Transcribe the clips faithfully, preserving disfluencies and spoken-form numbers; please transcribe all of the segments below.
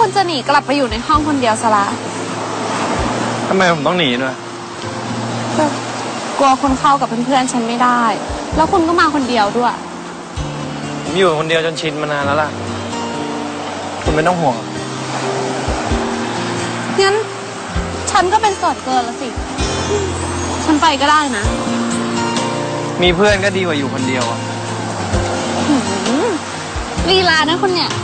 คุณจะหนีกลับไปอยู่ในห้องคนเดียวซะละทำไมผมต้องหนีด้วยก็กลัวคุณเข้ากับเพื่อนๆฉันไม่ได้แล้วคุณก็มาคนเดียวด้วยผมอยู่คนเดียวจนชินมานานแล้วล่ะคุณไม่ต้องห่วงงั้นฉันก็เป็นโสดเกินแล้วสิฉันไปก็ได้นะมีเพื่อนก็ดีกว่าอยู่คนเดียวอะลีลานะคุณเนี่ย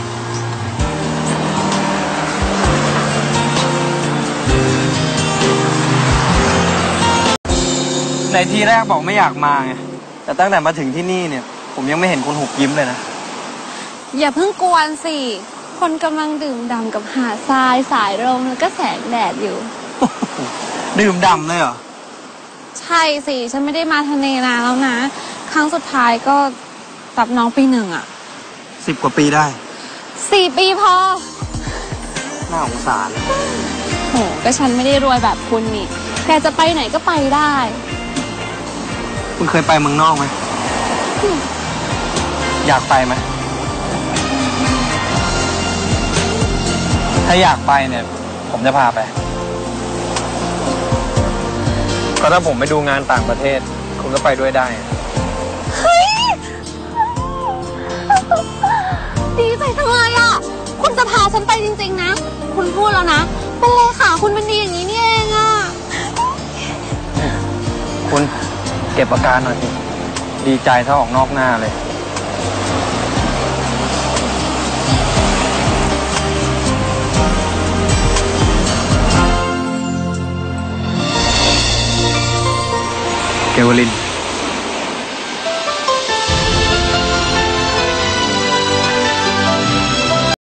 ในทีแรกบอกไม่อยากมาไงแต่ตั้งแต่มาถึงที่นี่เนี่ยผมยังไม่เห็นคุณหุบยิ้มเลยนะอย่าเพิ่งกวนสิคนกำลังดื่มด่ำกับหาดทรายสายลมแล้วก็แสงแดดอยู่ดื่มด่ำเลยเหรอใช่สิฉันไม่ได้มาทะเลนานแล้วนะครั้งสุดท้ายก็รับน้องปีหนึ่งอ่ะสิบกว่าปีได้สี่ปีพอน่าสงสารโหก็ฉันไม่ได้รวยแบบคุณนี่แต่จะไปไหนก็ไปได้คุณเคยไปเมืองนอกไหมอยากไปไหมถ้าอยากไปเนี่ยผมจะพาไปก็ถ้าผมไปดูงานต่างประเทศคุณก็ไปด้วยได้เฮ้ยดีใจจังเลยอ่ะคุณจะพาฉันไปจริงๆนะคุณพูดแล้วนะเป็นเลขาคุณเป็นดีอย่างนี้นี่เองอ่ะคุณเก็บอาการหน่อยสิดีใจถ้าออกนอกหน้าเลยเกวลิน